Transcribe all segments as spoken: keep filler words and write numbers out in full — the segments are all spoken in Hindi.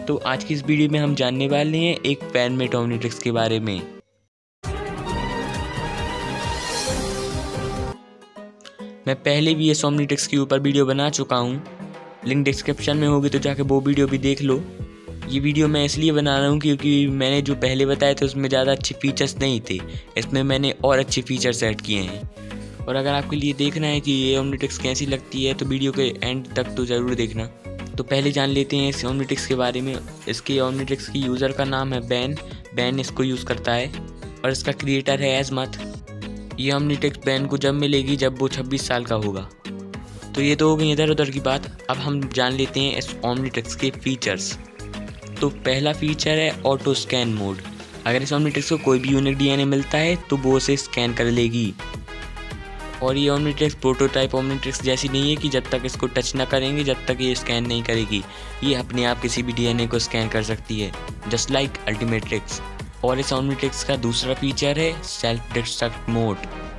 तो आज की इस वीडियो में हम जानने वाले हैं एक फैन मेड ओमनीट्रिक्स के बारे में। मैं पहले भी इस ओमनीट्रिक्स के ऊपर वीडियो बना चुका हूँ, लिंक डिस्क्रिप्शन में होगी तो जाके वो वीडियो भी देख लो। ये वीडियो मैं इसलिए बना रहा हूँ क्योंकि मैंने जो पहले बताए थे उसमें ज़्यादा अच्छे फीचर्स नहीं थे, इसमें मैंने और अच्छे फीचर्स ऐड किए हैं। और अगर आपके लिए देखना है कि ये ओमनीट्रिक्स कैसी लगती है तो वीडियो के एंड तक तो ज़रूर देखना। तो पहले जान लेते हैं इस ओमनीट्रिक्स के बारे में। इसके ओमनीट्रिक्स की यूज़र का नाम है बैन बैन इसको यूज़ करता है और इसका क्रिएटर है एजमथ। ये ओमनीट्रिक्स बैन को जब मिलेगी जब वो छब्बीस साल का होगा। तो ये तो हो गई इधर उधर की बात। अब हम जान लेते हैं इस ओमनीट्रिक्स के फीचर्स। तो पहला फीचर है ऑटो स्कैन मोड। अगर इस ओमनीट्रिक्स को कोई भी यूनिक डीएनए मिलता है तो वो उसे स्कैन कर लेगी। और ये ओमनीट्रिक्स प्रोटोटाइप ओमनीट्रिक्स जैसी नहीं है कि जब तक इसको टच ना करेंगे जब तक ये स्कैन नहीं करेगी। ये अपने आप किसी भी डीएनए को स्कैन कर सकती है, जस्ट लाइक अल्टीमेट्रिक्स। और इस ओमनीट्रिक्स का दूसरा फीचर है सेल्फ डिस्ट्रक्ट मोड।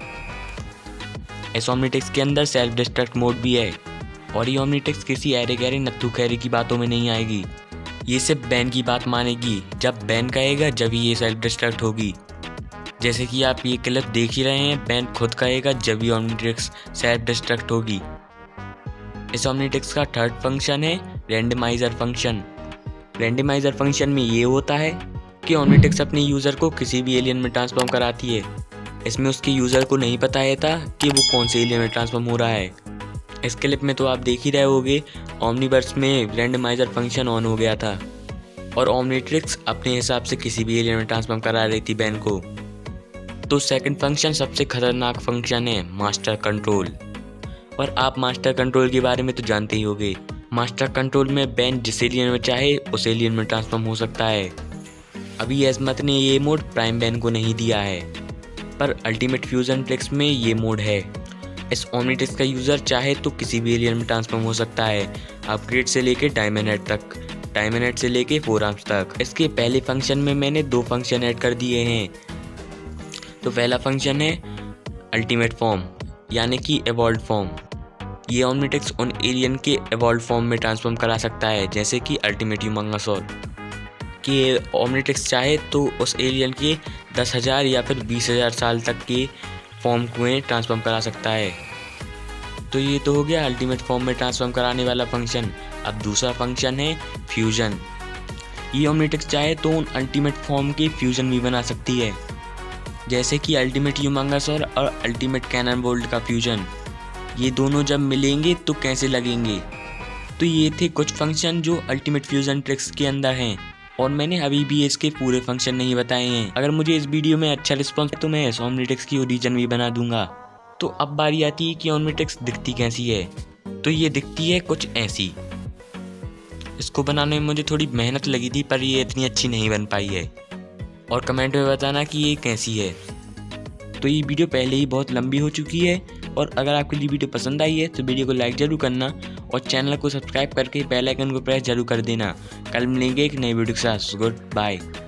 इस ओमनीट्रिक्स के अंदर सेल्फ डिस्ट्रक्ट मोड भी है और ये ओमनीट्रिक्स किसी ऐरे गहरे नत्थू खैरे की बातों में नहीं आएगी। ये सिर्फ बैन की बात मानेगी, जब बैन कहेगा जब ही ये सेल्फ डिस्ट्रक्ट होगी। जैसे कि आप ये क्लिप देख ही रहे हैं, बैन खुद कहेगा जब ये ओमनीट्रिक्स सेल्फ डिस्ट्रक्ट होगी। इस ओमनीट्रिक्स का थर्ड फंक्शन है रैंडमाइजर फंक्शन। रैंडमाइजर फंक्शन में ये होता है कि ओमनीट्रिक्स अपने यूज़र को किसी भी एलियन में ट्रांसफॉर्म कराती है। इसमें उसके यूज़र को नहीं पता है था कि वो कौन से एलियन में ट्रांसफॉर्म हो रहा है। इस क्लिप में तो आप देख ही रहे होगे, ओमनीवर्स में रैंडमाइजर फंक्शन ऑन हो गया था और ओमनीट्रिक्स अपने हिसाब से किसी भी एलियन में ट्रांसफॉर्म करा रही थी बैन को। तो सेकंड फंक्शन सबसे खतरनाक फंक्शन है मास्टर कंट्रोल। और आप मास्टर कंट्रोल के बारे में तो जानते ही होंगे। मास्टर कंट्रोल में बैन जिस एलियन में चाहे उस एलियन में ट्रांसफॉर्म हो सकता है। अभी एजमथ ने ये मोड प्राइम बैन को नहीं दिया है, पर अल्टीमेट फ्यूजन ट्रिक्स में ये मोड है। इस ओमनीट्रिक्स का यूज़र चाहे तो किसी भी एलियन में ट्रांसफॉर्म हो सकता है, अपग्रेड से लेके डायमंड हेड तक, डायमंड हेड से लेके फोर आर्म्स तक। इसके पहले फंक्शन में मैंने दो फंक्शन ऐड कर दिए हैं। तो पहला फंक्शन है अल्टीमेट फॉर्म, यानी कि एवॉल्व फॉर्म। ये ओमनीट्रिक्स उन एलियन के एवॉल्व फॉर्म में ट्रांसफॉर्म करा सकता है, जैसे कि अल्टीमेट ह्यूमंगोसॉर। कि ओमनीट्रिक्स चाहे तो उस एलियन के दस हज़ार या फिर बीस हज़ार साल तक के फॉर्म को ट्रांसफॉर्म करा सकता है। तो ये तो हो गया अल्टीमेट फॉर्म में ट्रांसफॉर्म कराने वाला फंक्शन। अब दूसरा फंक्शन है फ्यूजन। ये ओमनीट्रिक्स चाहे तो उन अल्टीमेट फॉर्म के फ्यूजन भी बना सकती है, जैसे कि अल्टीमेट ह्यूमंगोसॉर और अल्टीमेट कैननबोल्ट का फ्यूजन। ये दोनों जब मिलेंगे तो कैसे लगेंगे। तो ये थे कुछ फंक्शन जो अल्टीमेट फ्यूजन ट्रिक्स के अंदर हैं और मैंने अभी भी इसके पूरे फंक्शन नहीं बताए हैं। अगर मुझे इस वीडियो में अच्छा रिस्पॉन्स है तो मैं इस ओमनीट्रिक्स की ओरिजिन भी बना दूंगा। तो अब बारी आती है कि ओमनीट्रिक्स दिखती कैसी है। तो ये दिखती है कुछ ऐसी। इसको बनाने में मुझे थोड़ी मेहनत लगी थी, पर ये इतनी अच्छी नहीं बन पाई है। और कमेंट में बताना कि ये कैसी है। तो ये वीडियो पहले ही बहुत लंबी हो चुकी है और अगर आपके लिए वीडियो पसंद आई है तो वीडियो को लाइक ज़रूर करना और चैनल को सब्सक्राइब करके बेल आइकन को प्रेस जरूर कर देना। कल मिलेंगे एक नई वीडियो के साथ। Good bye.